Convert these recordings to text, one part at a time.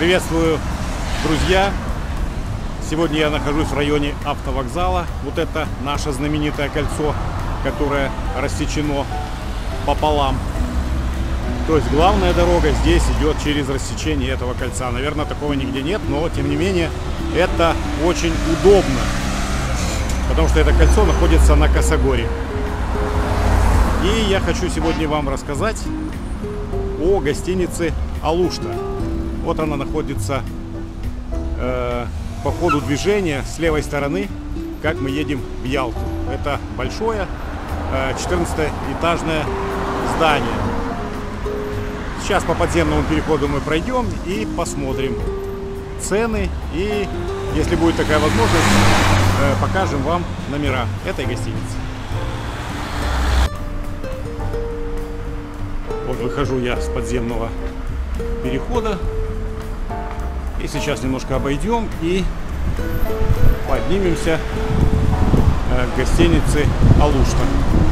Приветствую, друзья! Сегодня я нахожусь в районе автовокзала. Вот это наше знаменитое кольцо, которое рассечено пополам. То есть главная дорога здесь идет через рассечение этого кольца. Наверное, такого нигде нет, но тем не менее это очень удобно, потому что это кольцо находится на косогоре. И я хочу сегодня вам рассказать о гостинице Алушта. Вот она находится по ходу движения с левой стороны, как мы едем в Ялту. Это большое 14-этажное здание. Сейчас по подземному переходу мы пройдем и посмотрим цены. И, если будет такая возможность, покажем вам номера этой гостиницы. Вот выхожу я с подземного перехода. И сейчас немножко обойдем и поднимемся к гостинице Алушта.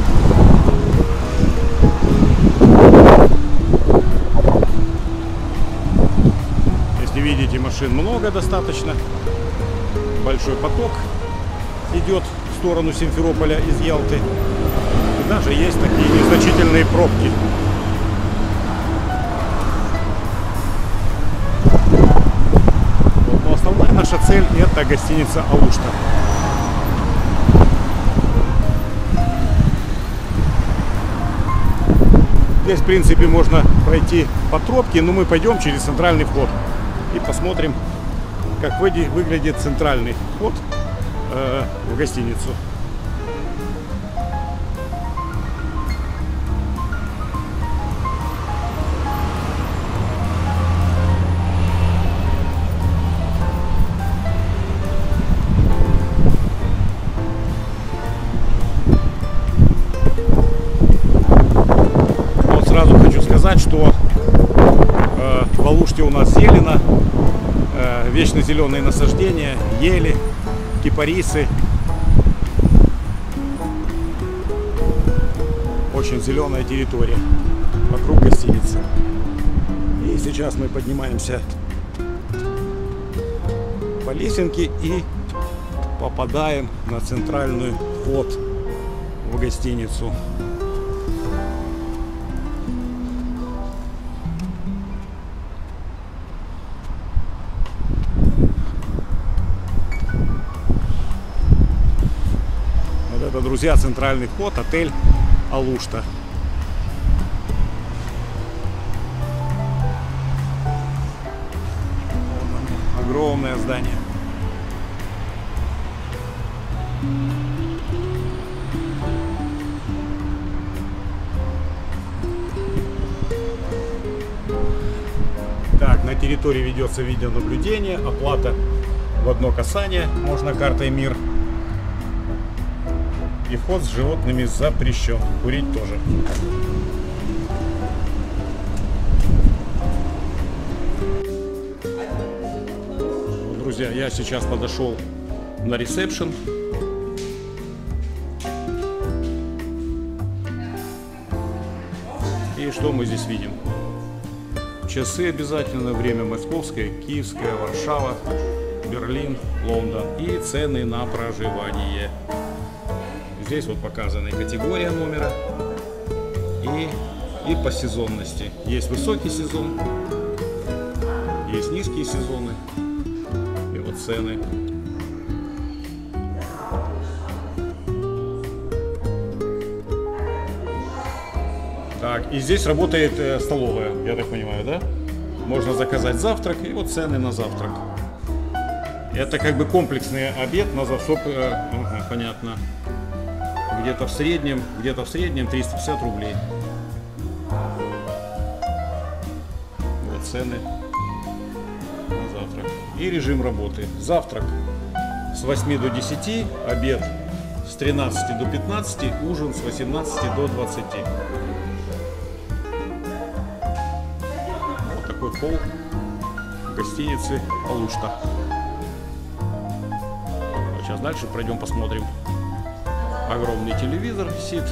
Если видите, машин много достаточно. Большой поток идет в сторону Симферополя из Ялты. И даже есть такие незначительные пробки. Основная наша цель — это гостиница Алушта. Здесь, в принципе, можно пройти по тропке, но мы пойдем через центральный вход и посмотрим, как выглядит центральный вход в гостиницу. Сразу хочу сказать, что в Алуште у нас зелено, вечно зеленые насаждения, ели, кипарисы. Очень зеленая территория вокруг гостиницы. И сейчас мы поднимаемся по лесенке и попадаем на центральный вход в гостиницу. Это, друзья, центральный вход, отель Алушта. Огромное здание. Так, на территории ведется видеонаблюдение, оплата в одно касание, можно картой МИР. И вход с животными запрещен. Курить тоже. Друзья, я сейчас подошел на ресепшн. И что мы здесь видим? Часы обязательно, время московское, киевское, Варшава, Берлин, Лондон. И цены на проживание. Здесь вот показана категория номера и по сезонности. Есть высокий сезон, есть низкие сезоны. И вот цены. Так, и здесь работает столовая, я так понимаю, да? Можно заказать завтрак, и вот цены на завтрак. Это как бы комплексный обед на завтрак. Ага, понятно. Где-то в среднем 350 рублей. Вот цены на завтрак. И режим работы. Завтрак с 8 до 10, обед с 13 до 15, ужин с 18 до 20. Вот такой холл гостиницы Алушта. Сейчас дальше пройдем, посмотрим. Огромный телевизор висит.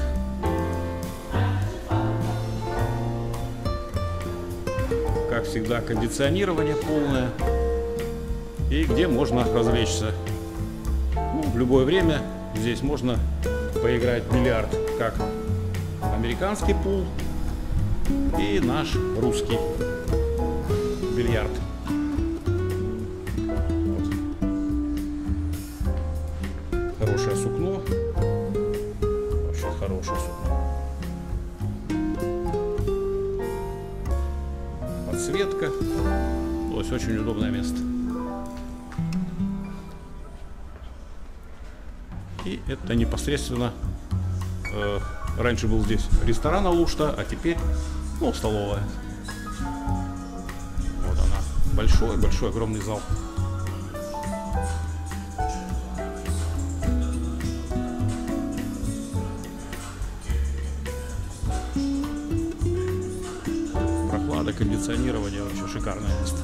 как всегда, кондиционирование полное. И где можно развлечься. Ну, в любое время здесь можно поиграть в бильярд, как американский пул и наш русский бильярд. Вот. Хорошее сукно. Вообще хорошее сукно. Подсветка. То есть очень удобное место. И это непосредственно раньше был здесь ресторан Алушта, а теперь, ну, столовая. Вот она. Большой, огромный зал. Прохлада, кондиционирование, вообще шикарное место.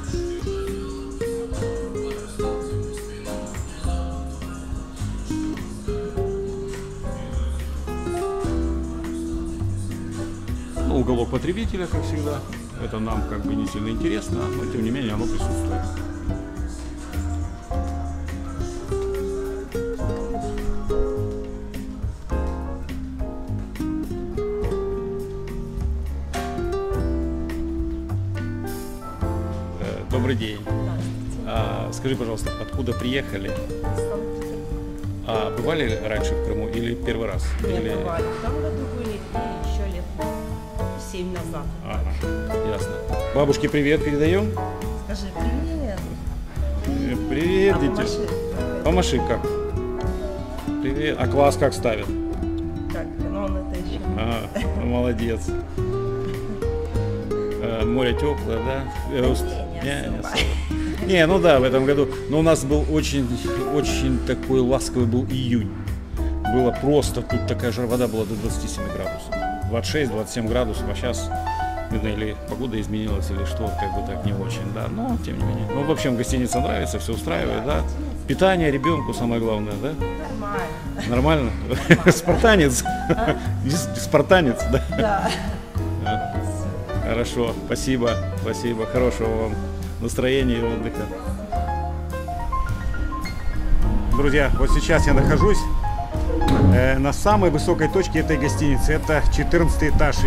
Уголок потребителя, как всегда. Это нам как бы не сильно интересно, но тем не менее оно присутствует. Добрый день. Скажи, пожалуйста, откуда приехали? А бывали раньше в Крыму или первый раз? Нет, бывали. В том году были и еще лет 7 назад. Ага, ясно. Бабушке привет передаем. Скажи привет. Привет, дитя. Помаши. Помаши как? Привет. А класс как ставят? Так, ну он это еще. Молодец. Море теплое, да? Не особо. Не, ну да, в этом году. Но у нас был очень такой ласковый был июнь. Было просто, тут такая же вода была до 27 градусов. 26-27 градусов, а сейчас, видно, или погода изменилась, или что, как бы так не очень, да. Но, тем не менее. Ну, в общем, гостиница нравится, все устраивает, да. Питание ребенку самое главное, да? Нормально. Нормально? Спартанец? Спартанец, да? Да. Хорошо, спасибо, хорошего вам настроения и отдыха. Друзья, вот сейчас я нахожусь на самой высокой точке этой гостиницы. Это 14 этаж.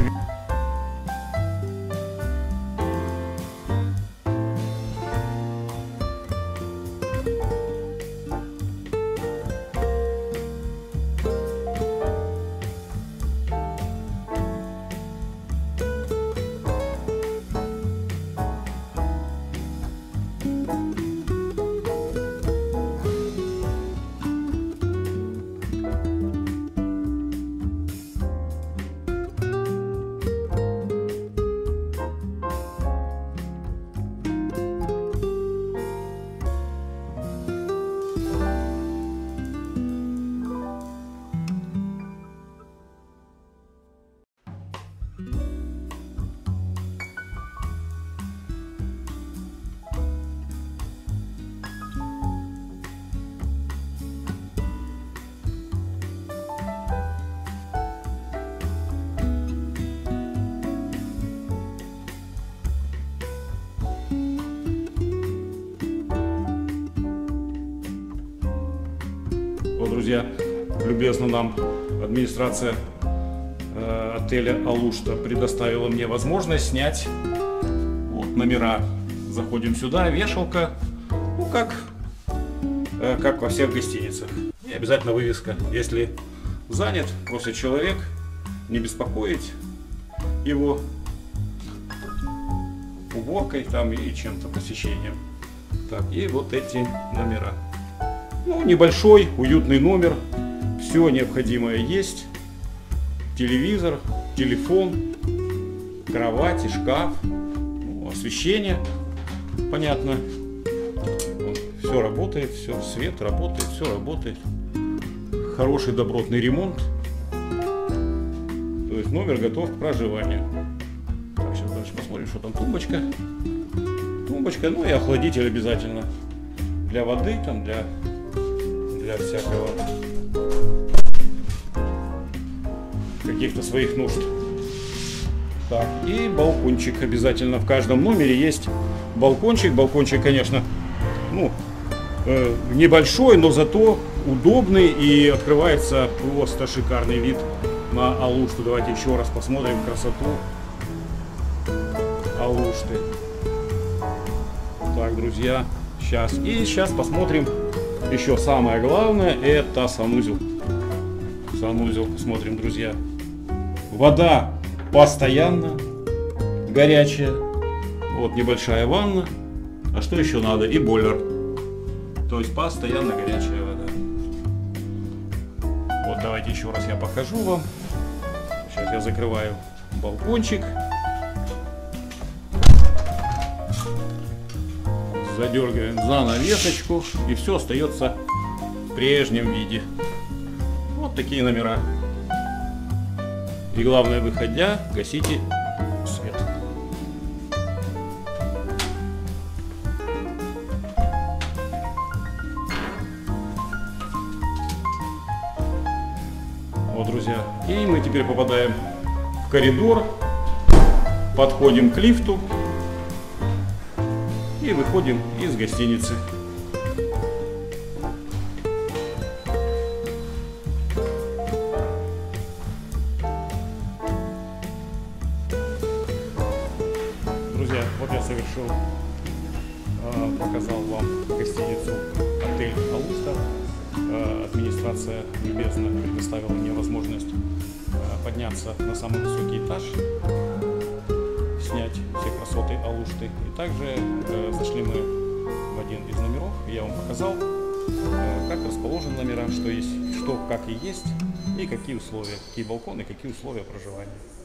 Вот, друзья, любезно нам администрация отеля Алушта предоставила мне возможность снять вот номера. Заходим сюда, вешалка, ну как во всех гостиницах. И обязательно вывеска. Если занят, просит человек, не беспокоить его уборкой там и чем-то, посещением. Так, и вот эти номера. Ну, небольшой, уютный номер. Все необходимое есть. Телевизор, телефон, кровать и шкаф, ну, освещение, понятно. Вот, все работает, все, свет работает, все работает. Хороший добротный ремонт. То есть номер готов к проживанию. Так, сейчас дальше посмотрим, что там тумбочка. Тумбочка, ну и охладитель обязательно. Для воды, там, для всякого, каких-то своих нужд. Так, и балкончик обязательно. В каждом номере есть балкончик. Балкончик, конечно, ну, небольшой, но зато удобный и открывается просто шикарный вид на Алушту. Давайте еще раз посмотрим красоту Алушты. Так, друзья, сейчас. И сейчас посмотрим еще самое главное, это санузел. Санузел, посмотрим, друзья. Вода постоянно горячая. Вот небольшая ванна. А что еще надо? И бойлер. То есть постоянно горячая вода. Вот давайте еще раз я покажу вам. Сейчас я закрываю балкончик. Задергаем занавесочку. И все остается в прежнем виде. Вот такие номера. И главное, выходя, гасите свет. Вот, друзья. И мы теперь попадаем в коридор, подходим к лифту и выходим из гостиницы. Друзья, вот я совершил, показал вам гостиницу отель Алушта. Администрация любезно предоставила мне возможность подняться на самый высокий этаж, снять все красоты Алушты. И также зашли мы в один из номеров, и я вам показал, как расположены номера, что есть, что, как и есть, и какие условия, какие балконы, какие условия проживания.